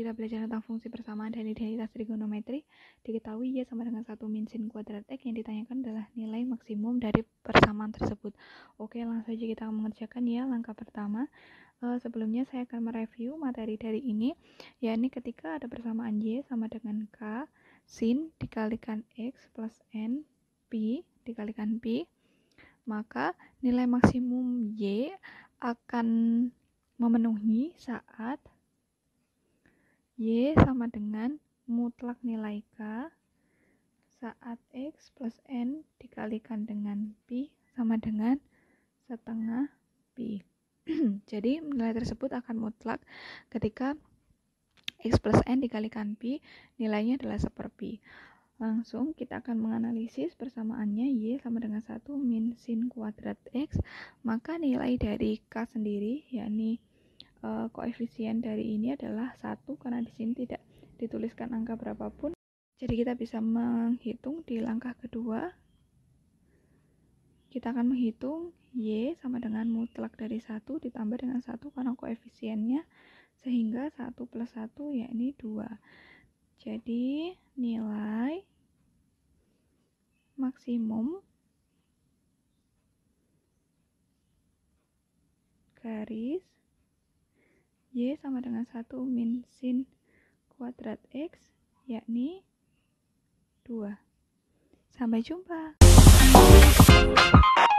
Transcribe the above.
kita belajar tentang fungsi persamaan dan identitas trigonometri, diketahui Y sama dengan 1 min sin kuadrat X. Yang ditanyakan adalah nilai maksimum dari persamaan tersebut. Oke, langsung saja kita mengerjakan ya. Langkah pertama, sebelumnya saya akan mereview materi dari ini, yakni ketika ada persamaan Y sama dengan K sin dikalikan X plus N Pi dikalikan Pi, maka nilai maksimum Y akan memenuhi saat Y sama dengan mutlak nilai K saat X plus N dikalikan dengan Pi sama dengan setengah Pi. Jadi nilai tersebut akan mutlak ketika X plus N dikalikan Pi, nilainya adalah 1/Pi. Langsung kita akan menganalisis persamaannya Y sama dengan 1 min sin kuadrat X, maka nilai dari K sendiri, yakni koefisien dari ini adalah 1 karena di sini tidak dituliskan angka berapapun. Jadi kita bisa menghitung di langkah kedua. Kita akan menghitung Y sama dengan mutlak dari 1 ditambah dengan 1 karena koefisiennya, sehingga 1 plus 1 yakni 2. Jadi nilai maksimum garis Y sama dengan 1 min sin kuadrat X yakni 2. Sampai jumpa.